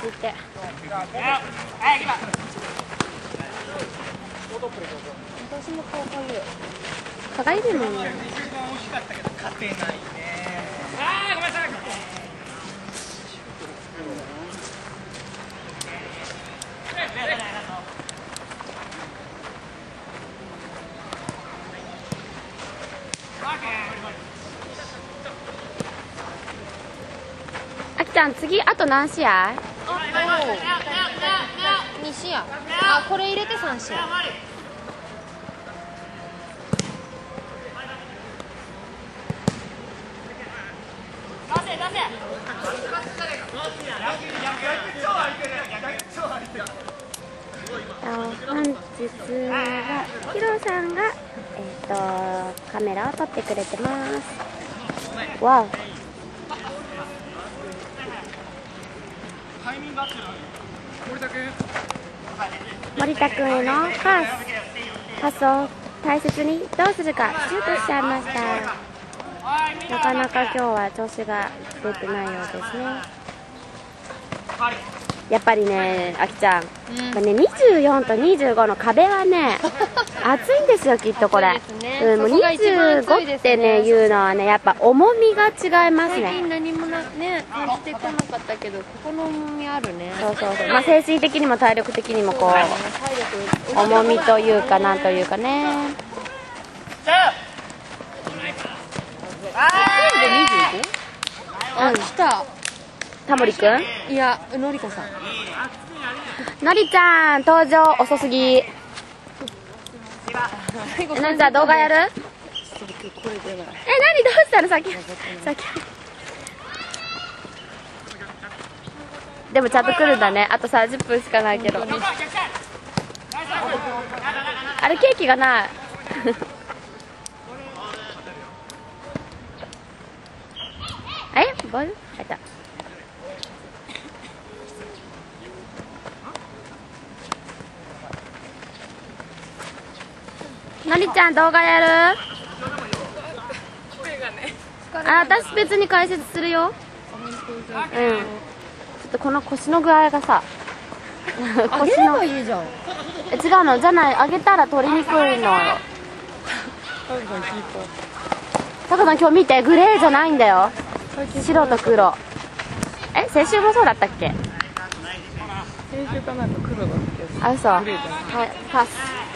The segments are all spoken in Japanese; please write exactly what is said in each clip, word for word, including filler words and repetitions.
して。私もこうかゆい。蚊がいるもんね。 勝てないね。ああ、ごめんなさい。 あきちゃん、次あと何試合？ に試合。あ、これ入れてさん試合。 本日はヒロさんが、えー、とカメラを撮ってくれてます。わお。森田君へのパスパスを大切にどうするかシュートしちゃいました。なかなか今日は調子が出てないようですね。やっぱりね、あきちゃん、うん、ね、にじゅうよんとにじゅうごの壁はね熱いんですよ、きっとこれ。うん、もうにじゅうごってね言うのはね、やっぱ重みが違いますね。 最近何もなね感じてこなかったけど、ここの重みあるね。 そうそうそう、まあ、精神的にも体力的にもこう重みというかなんというかね。 あ、来た。 タモリくん？ いや、のりかさん。 のりちゃん登場遅すぎ。のりちゃん動画やる？え、何どうしたの？さっきさっきでもちゃんと来るんだね。あとさんじゅっぷんしかないけど。あれケーキがないえ、ボール入った。のりちゃん動画やる？あ、私別に解説するよ。うん。ちょっとこの腰の具合がさ腰のいいじゃん。 え、違うのじゃない、上げたら取りにくいのよ。タカさん今日見て、グレーじゃないんだよ、白と黒。え、先週もそうだったっけ？ 先週かなんか黒だったけど。 あ、嘘。はい、パス。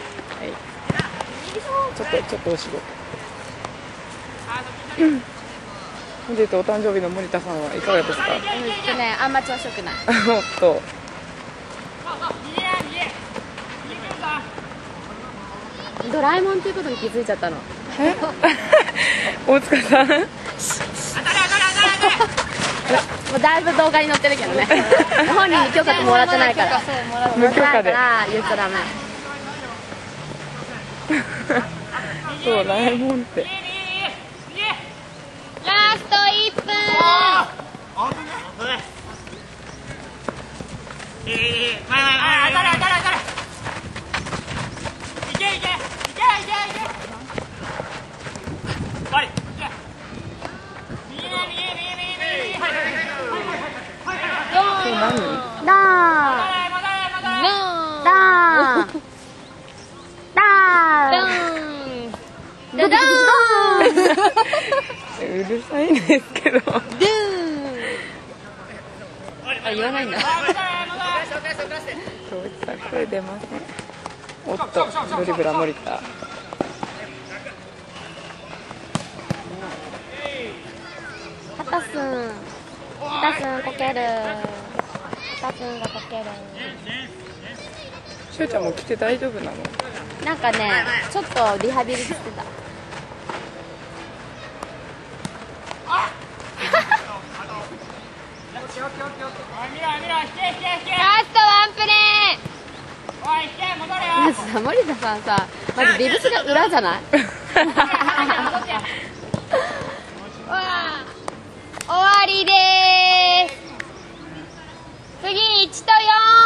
ちょっとちょっとお仕事。本日お誕生日の森田さんはいかがですか？ うんとね、あんま調子よくない。 おっと。 ドラえもんっていうことに気づいちゃったの。 え？大塚さん？もうだいぶ動画に載ってるけどね。本人に許可もらってないから。 無許可で。 言っちゃダメ。 そう、ドラえもんって。 ラストいっぷん。 いいいい、前前前、当たる当たる当たる。いけいけいけいけいけ。はい。右右右右右。はいはいはい。 これ何？ ダーン。ダーン。ダーン。ダダうるさいんですけど。ドゥーン。 あ、言わないんだ。 そうした声出ません。おっと、ドリブラ森田。 タタスン。タタスンこける。タタスンがこける。 しょうちゃんも来て大丈夫なの？ なんかね、ちょっとリハビリしてた。 ラストワンプレー。 まずさ、森田さんさ、まずビブスが裏じゃない？ 終わりでーす。次いちとよん。